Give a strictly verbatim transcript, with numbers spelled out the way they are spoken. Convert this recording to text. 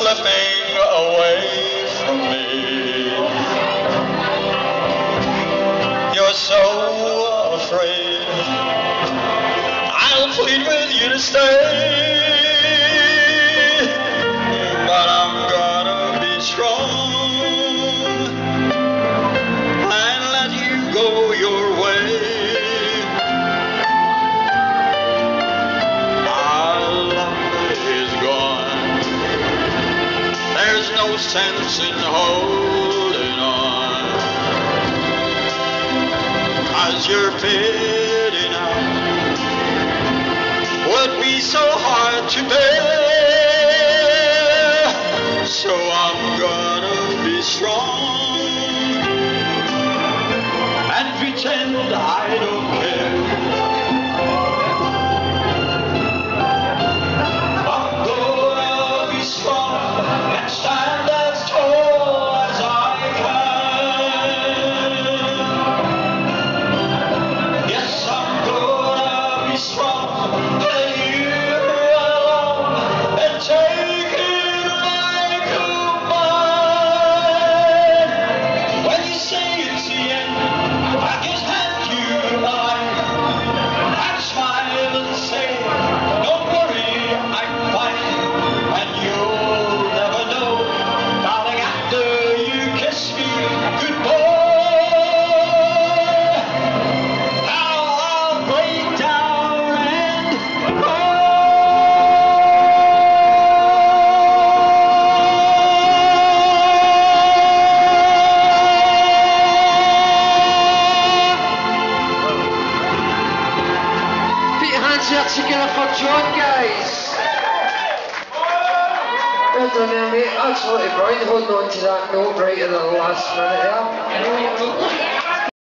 slipping away from me. You're so afraid. I'll plead with you to stay, but I'm gonna be strong and let you go your way. Our love is gone. There's no sense in holding on, 'cause you're fading out would be so hard to bear. So I'm gonna be strong and pretend I don't care. I'm gonna be strong and stand as tall as I can. Yes, I'm gonna be strong. Together for John, guys. Well done there, mate. Absolutely brilliant holding on to that note right at the last minute there.